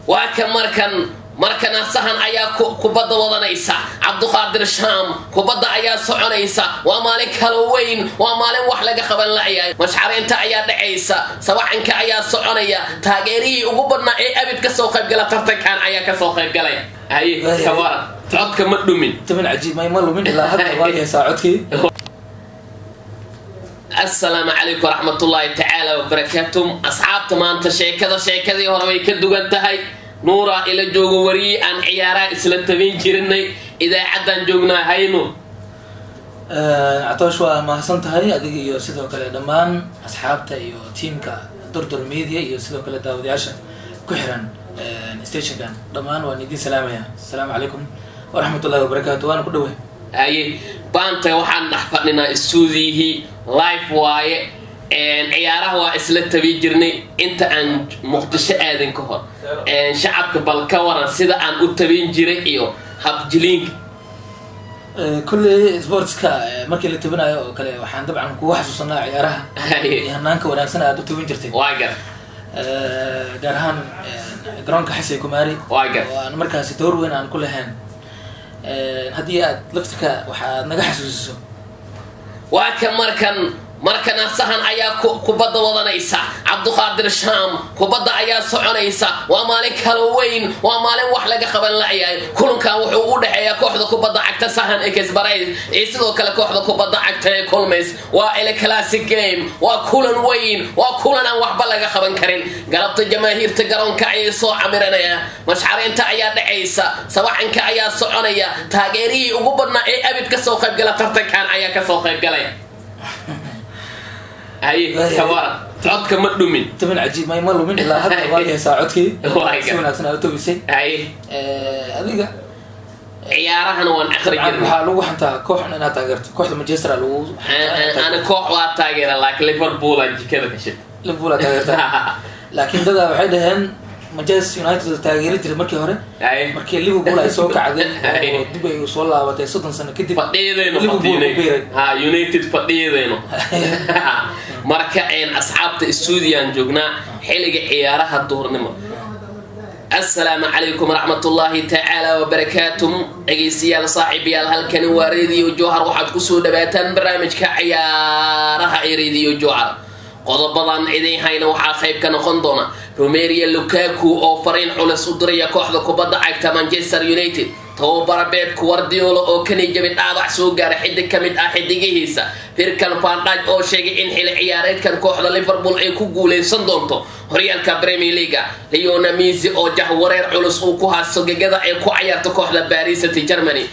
وكان مركن سهن أيا كبدا وضنيسا عبد القادر الشام كبدا أيا سعنيسا ومالك هالوين ومالك وحلقة خبر لعيا مشعر أنت أيا دعيسا سواء إنك أيا سعنيا تاجري وقبلنا أبد كسوق الجلا ترتكان أيا كسوق الجلا هاي كوارا تعود كمدومين تمن عجيب ما يمر من إلا هذا واجه ساعتك. السلام عليكم ورحمة الله تعالى وبركاته أصحاب تمان تشيء كذا وروي كدو انتهي نورا إلى جوجو وري أن عيارة إسلام جيرني إذا عدن جوجنا هينو عطوشوا ما حسنت هاي أديك يوسيدو كلا دمان أصحاب تايو تيم كا دور ميديا يوسيدو كلا داودي عشان كحرن ستيشن كان دمان وندي سلام يا السلام عليكم ورحمة الله وبركاته وأنا كدوه أي بانت وحن نحفظنا السوذي لايف واي ان عياره waa isla tabi jirnay inta aan muqdisho aadan ka hor en shacabka balka waran sida aan u tabin jiray iyo habjilin kulli sportska markii la tabinayo oo kale waxaan dabcan ku xasuusanaa ciyaaraha hanaanka wanaagsan aad u tabin jirtay waagar gaar ahaan garoonka xasay kumaari waagar waan markaas door weyn aan ku lahayn hadii aad laftirka waxa naga xasuusiso waa ka markan sahan ayaa kubada wadanaysa عبد القادر الشام كبدا أيا سعنيسا ومالك هالوين ومالك وحلقة خبر لعيا كلهم كان وحوق دحيا كوحدة كبدا عكت سهن إكس برايز يصيروا كلا كوحدة كبدا عكت كولمس وإلى كلاسيك جيم وكلن وين وكلن أن وحبلغ خبر كرين قربت الجماهير تقرون كعيسو عمرنا يا مشعر أنت أيا دعيسا سواء إنك أيا سعنيا تاجري وقبلنا أبد كسوق الجلا ترتكان أيا كسوق الجلا هاي كوارا تعود كمدومين تمن عجيب ما يمر من إلا هذا واجه ساعتك سوينا سنة أوتوبيسي هاي أديك عيارها نوان أخرج حلو حتى كوح أنا تاجرت كوح المانشستر لو أنا كوح واتاجر لكن ليفربول أجي كذا كشيء ليفربول تاجرت لكن ده وحدهن مانشستر يونايتد تاجرت المركي هره مركي ليفربول أي سوق عادل دبي يوصل له وتي صدق سنة كده ليفربول ها يونايتد فديدينو مركعين أصحاب السوديان جوجنا حلقة عيارها الدورنما السلام عليكم ورحمة الله تعالى وبركاته أجيسيال صاحبي الهلكن وريديو جوهر وحد كسود باتن برامج كعيارها ريديو جوهر قضبضان إذن هاينا وحا خيب كان خندونا روميريا لوكاكو أو فرين على صدرية كوحدة كبدا عكتا مانشستر يونايتد توبر بيت كوارديولا أو كني جبت أضع سوقار حد كمت أحد جهيسا فيركان فانداج أو شيء إن حل عيارات كان كوحدة ليفربول أي كوجولين صندوقته هريال كبريمي ليغا ليونا ميزي أو جه ورير على سوقها السوق جدا أي كوعيات كوحدة باريس جرماني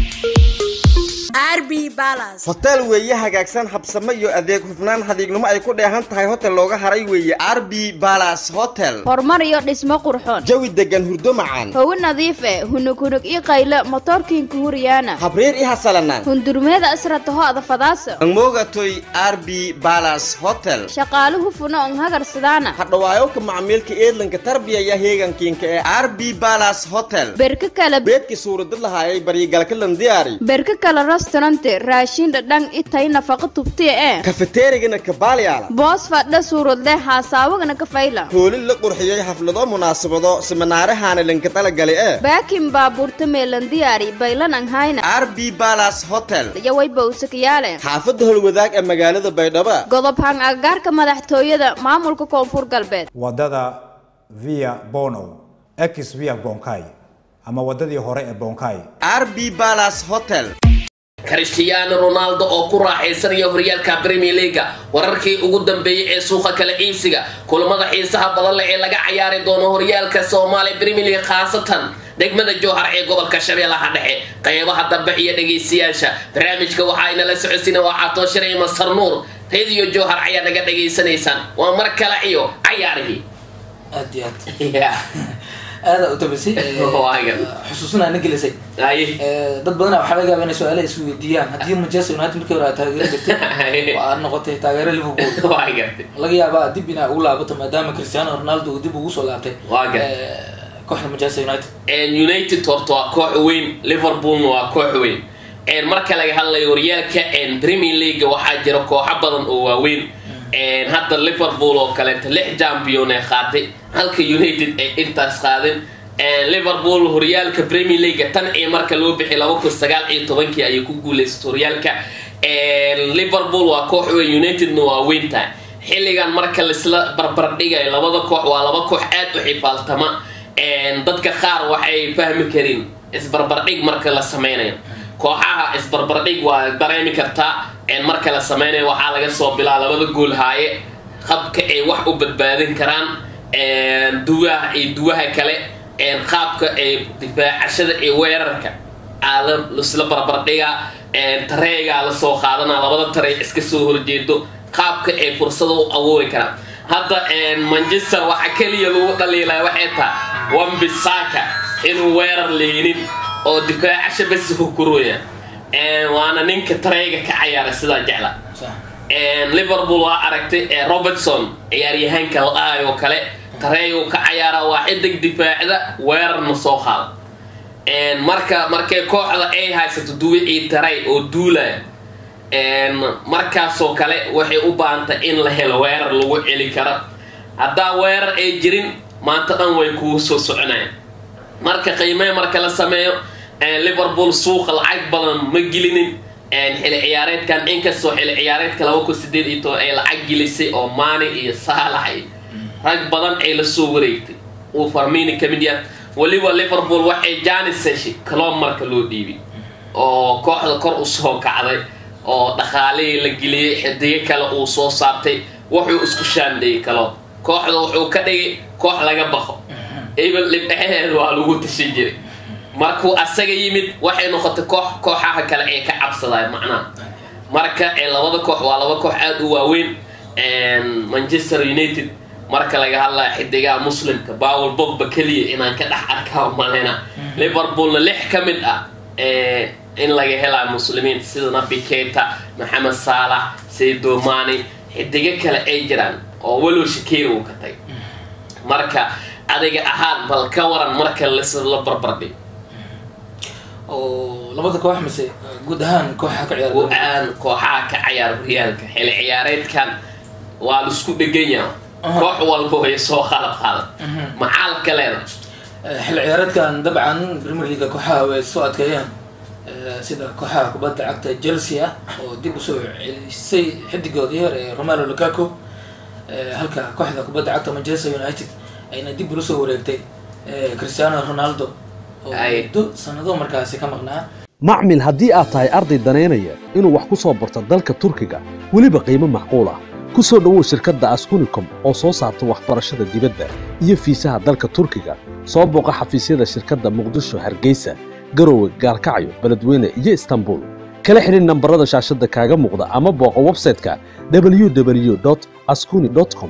RB Palace hotel weeye hagaagsan habsamo iyo adeeg hufnaan hadiignimo ay ku dheehan tahay hotel looga haray weeye RB Palace Hotel horumar iyo dhismo qurxoon jawi degan hurdo macaan hawo nadiif ah hunug iyo qaylo motorkiin ku huriyana habreer i hasalanaan hundurmeeda asrata hooda fadaasa angmogatoy RB Palace Hotel shaqaaluhu funo on hagar sidana hadhawaayo ka macaamilka eedlanka tarbiyaya heegankiinka ee RB Palace Hotel berka kala beedki suurad lahaayay barigalka landiyaari berka kala restaurant raashin dhadhan itay nafaqo tubtay ee cafeteriga kabaaliyaala boos fadha suurad leh hasaawagana ka fayla hoolin la qurxiyay xaflado munaasabado seminaarahaana lanka tala galay ee baakin baabuurta meelan diyaari baylan an hayna RB Palace Hotel yaway bawsakiyale xaafadda holwadaag ee magaalada Baydhabo godob hang agaarka madaxtooyada maamulka koonfur galbeed wadada via Bono ex via Bonkai ama wadadii hore ee Bonkai RB Palace Hotel Cristiano Ronaldo oo ku raaxaysanaya horyaalka Premier League wararkii ugu dambeeyay ee suuqa kala iibsiga kulamada xiisaha badan leh ee laga ciyaari doono horyaalka Soomaaliya Premier League khaasatan degmada Jowhar ee gobolka Shabeellaha Dhexe qaybaha dambe iyo dhageysiyaasha barnaamijka waxa ay la socodsiinaa waxa too shiray Masar Nuur radio Jowhar ayaa naga dhageysanaysan waa mar kale iyo ciyaarihii aad هذا أوتوبيسي حسوسنا نجلسي ضد بدنا وحلاقة بين سؤالين سويديان هدي مجلس ونهاية مركبة تغيير بتاعي وأنا قلت تغيير ليفربول لقي بقى دبنا أولى بطل ما دام كريستيانو رونالدو دب وصل عته كوح مجلس يونايتد تورتوا كوح وين ليفربول وكوح وين marka laga hadlayo horyaalka Premier League waxa jira kooxo badan oo waaweyn hadda Liverpool oo kale 6 champion ay qaaday halka United ay intaas qaadeen Liverpool horyaalka Premier League tan ee marka loo bixi 2019 ay ku guuleysatay horyaalka Liverpool waa koox weyn United waa weynta xilligan marka la isla barbar dhigay labada koox waa laba koox aad u xifaaltama dadka qaar waxay fahmi kareen isbarbar dhig marka la sameeyo kooxaha isbarbar dhig waa dareemi kartaa marka la sameeyo waxa laga soo bilaa labada gool haaye qabka ay wax u badbaadin karaan duwaha kale qaabka ay difaacashada ee weerarka aad la barbar dhiga tareega la soo qaadana labada taree iska soo horjeedo qaabka ay fursad u awoori karaan hadda Manchester waxa kaliya lagu dhaliilay waxay tahay Wan-Bissaka inuu weerar leeynin oo difaacasha bas ku kurooya waana ninka tareega ka ciyaara sida jecla Liverpool waa aragtay Robertson ciyaaryahanka oo kale tareeyo ka ciyaara waa xidig difaacda weerar ma soo qaad markay kooxda ay haysato duwicii tareey oo duulay markaasoo kale waxay u baahantay in la helo weerar lagu celi karo hadda weerar ay jirin maanta dhan way ku soo soconayaan marka qiimaha marka la sameeyo Liverpool suuq lacag badan ma gelinin xilli ciyaareedkan inkastoo xilli ciyaareedka 2018 ay lacag gelisay oo Mane iyo Salah rag badan ay la soo wareegtay oo Firmino kamid yahay waliba Liverpool waxay jaanisay kaloom marka loo dhiibay oo kooxda kor u soo kacday oo dhaqaale la geliyay xidiga kale uu soo saartay wuxuu isku shaandhay kalo kooxda wuxuu ka dhigay koox laga baqo eebal libdheed waa lagu tashin jiray markuu asaga yimid waxay noqotay kooxaha kale ay ka cabsadaan macna marka labada koox waa laba koox aad u waaweyn Manchester United marka laga hadlaa xidiga muslimka Paul Pogba kaliya inaan ka dhax arkaa malena Liverpool 6 kamid ah in laga helaa muslimiin sida Naby Keita Mohamed Salah Sadio Mane xidiga kale ay jiraan oo walow Shaqiri uu ka tagay marka adiga ahaan bal ka waran marka la barbardhig oo labada koox mise guud ahaan kooxaha ka ciyaar horyaalka xilli ciyaareedkan waa la isku dhagan yahay koox walba way soo qalab maxal kale xilli ciyaareedkan dabcan Premier League kooxaha way soo adkeeyeen sida kooxaha kubadda cagta Chelsea oo dib u soo celisay xidigoodii hore Romelu Lukaku halka kooxda kubadda cagta Manchester United ayna dib u soo wareegtay Cristiano Ronaldo oo sanado markaasi ka maqnaa macmil haddii aad tahay arday daneynaya inuu wax ku soo barto dalka Turkiga waliba qiimo macquul ah ku soo dhawow shirkadda Askunicom oo soo saarta waxbarashada dibadda iyo fiisaha dalka Turkiga soo booqa xafiisyada shirkadda Muqdisho Hargeysa Garowe Gaalkacyo Beledweyne iyo Istanbul kala xiriir nambarada shaashada kaaga muuqda ama booqo website-ka www.askuni.com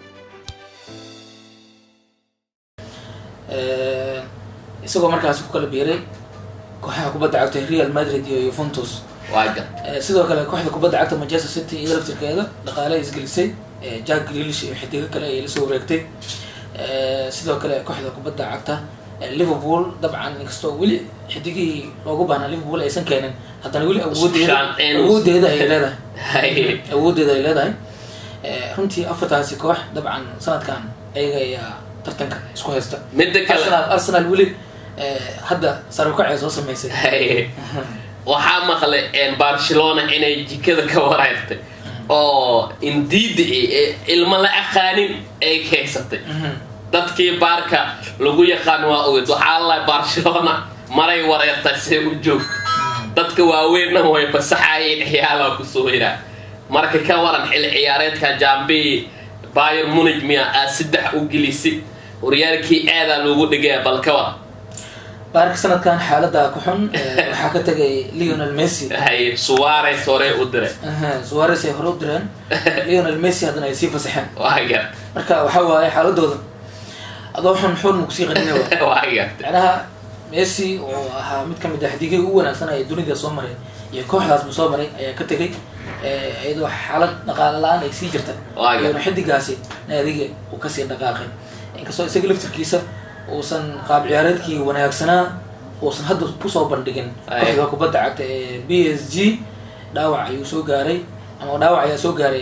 isagoo markaas ku kala biiray kooxaha kubadda cagta Real Madrid iyo Juventus sidoo kale kooxda kubadda cagta Manchester City iyo laftirkeeda dhaqaale isgelisay Jack Grealish iyo xidiga kale ay la soo wareegtay sidoo kale kooxda kubadda cagta Liverpool dabcan inkastoo weli xidigii loogu baahnaa Liverpool aysan keenin haddana weli awoodeeda ay leedahay runtii afartaasi koox dabcan sanadkan ayaga ayaa tartanka isku haysta Arsenal weli hadda sarukacay soo sameysay waxaa maqlay Barcelona inay jikada ka wareegtay oo indeed ilma la aqaanin ay kaysatay dadkii Barca lagu yaqaan waa ogeed waxa la Barcelona maray wareegtay si u joog dadka waaweyn way fasaxayeen ciyaaraha ku soo hira marka ka waran xilli ciyaareedka Jambi Bayern Munich miya 3 u gelisay horyaalkii aada loogu dhigay balka war Barca sanadkan xaaladda ku xun waxa ka tagay Lionel Messi Suarez hore u diray Suarez ay hore u direen Lionel Messi hadana ay sii fasaxeen marka waxa waaye xaaladooda adoo xun ku sii qaninayo anaha Messi oo ahaa mid kamid ah xidigii ugu wanaagsan ee dunida soo maray iyo kooxdaas soo maray ayaa ka tagay ayadoo xaalad dhaqaale la'aan ay sii jirta iyo xidigaasi naadiga uu ka sii dhaqaaqay inkastoo isaga laftirkiisa uusan qaab ciyaareedkii wanaagsanaa uusan hadda ku soo bandhigin kooxda kubadda cagta ee PSG dhaawac ayuu soo gaaray ama dhaawac ayaa soo gaaray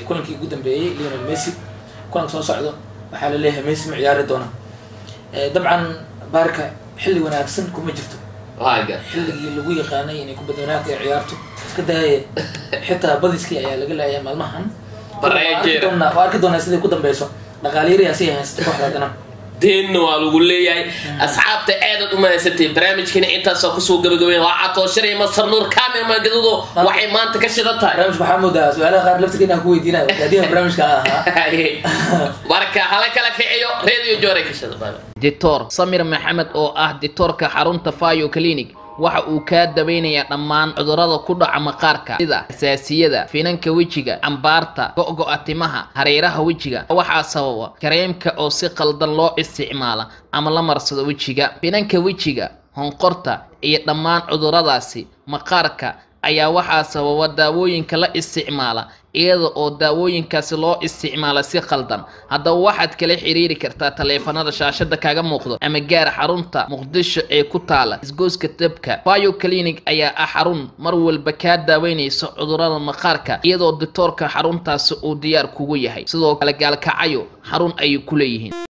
kulankii ugu dambeeyay Lionel Messi kulanka soo socdo waxa la leeyahay Messi ma ciyaari doona dabcan Barca xilli wanaagsan kuma jirto waaga xilligii lagu yaqaanay inay ku badanaad ay ciyaarto iska daayay xitaa badiskii ayaa laga leeyahay maalmahan arki doona sidii ku dambayso dhaqaalihiisa haysta kooxdana دين والولي أصحاب تأذت وما ستي برامج كنا أنت ساقسو قبل وعطوا شري مصر نور كامل ما جدوده وحي ما أنت كشرتها برامج محمود سؤال غير لفتك إنه هو يدينا هذه برامج كلها بركة هلاك لك أيو راديو جورك كشرتها دكتور سمير محمد أو دكتور كحرون تفايو كلينيك waxa uu ka dabaynayaa dhammaan cudurrada ku dhaca maqaarka sida xasaasiyada finanka wajiga ambaarta go'go'a timaha hareeraha wajiga waxa sababa kareemka oo si qaldan loo isticmaalo ama la marsado wajiga finanka wajiga honqorta iyo dhammaan cudurradaasi maqaarka ayaa waxa sababa daawooyinka la isticmaala iyada oo daawooyinkaasi loo isticmaalo si qaldan haddaba waxaad kala xiriiri kartaa taleefanada shaashada kaaga muuqdo ama gaar xarunta Muqdisho ee ku taala isgooska dabka Fayo Clinic ayaa xarun mar walba ka daaweynaysa cudurrada maqaarka iyadoo doctorka xaruntaasi uu diyaar kugu yahay sidoo kale gaalkacayo xarun ay ku leeyihiin